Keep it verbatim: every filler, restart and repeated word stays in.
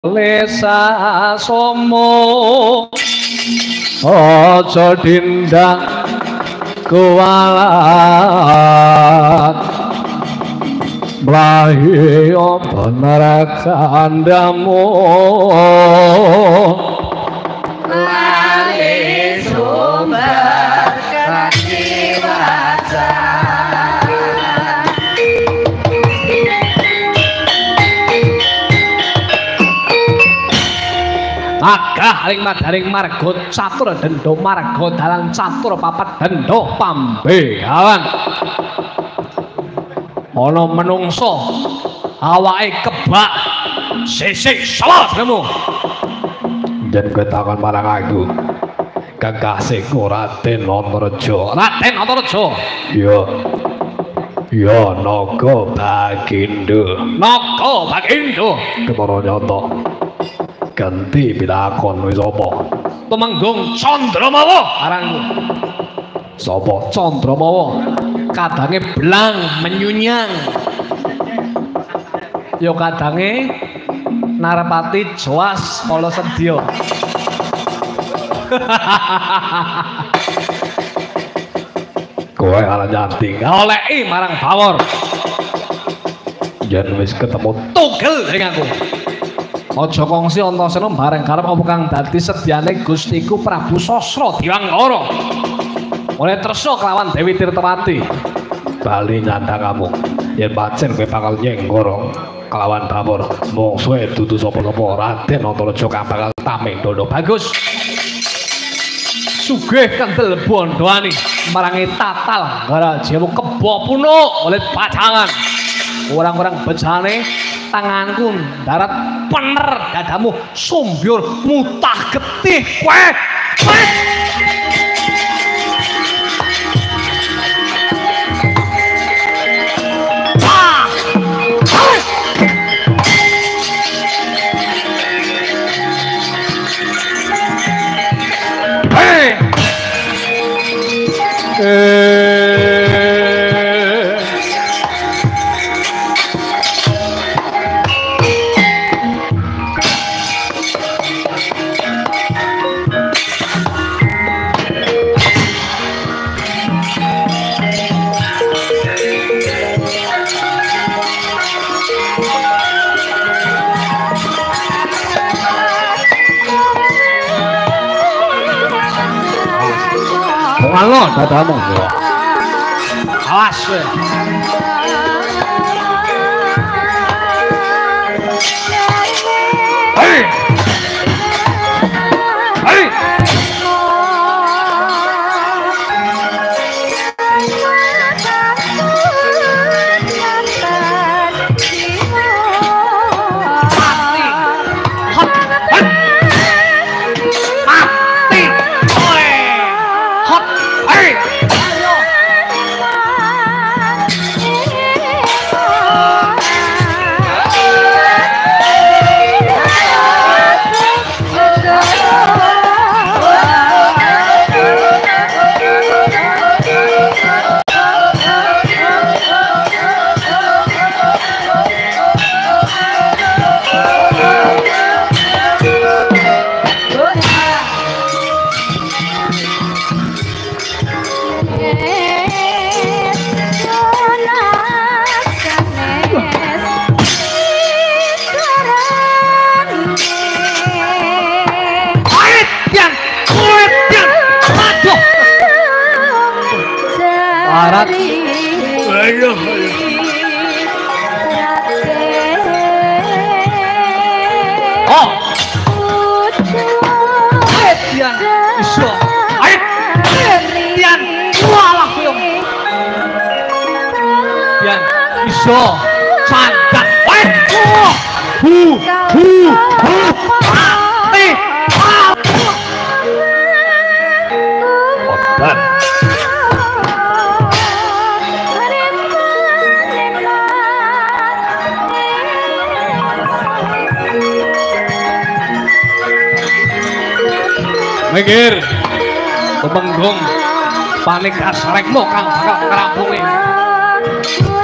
Lesa somo aja dindang kualat mlayu bener kandamu lali sumber kajiwasa Agah ing madaring marga catur dendha marga dalan catur papat dendha pambehalan ana menungso awake kebak sisik salah jenengmu yen ketakon marang aku kekasihku Raden Antareja Raden Antareja iya iya naga Bagindo naga Bagindo ketara nyata ganti pilakon wis apa Tumenggung Candramawa arangku sapa Candramawa kadange blang menyunyang ya kadange Narpati Joas kala sedya kowe ala nyanti goleki marang Bawor yen wis ketemu tugel ring aku aja kongsi Antasena bareng karep apa kang dadi sedyane Gustiku Prabu Sasra Diwangara. Oleh tresna kelawan Dewi Tirtawati. Bali nyandang kamu. Yen pancen kowe bakal nyenggara kelawan Bawor, mungsuhe dudu sapa-sapa Raden Antareja kang bakal tameng dodo bagus. Sugih kendel bondoani marangi tatal gara jemu kebo punuk oleh pajangan. Orang-orang bejane tanganku darat pener dadamu sumbyur mutah getih kowe Alon dadamu awas kowe hei hei iso sandak wae hu hu hu mati obat mikir Tumenggung panik asrekmu kang bakal ngrampungi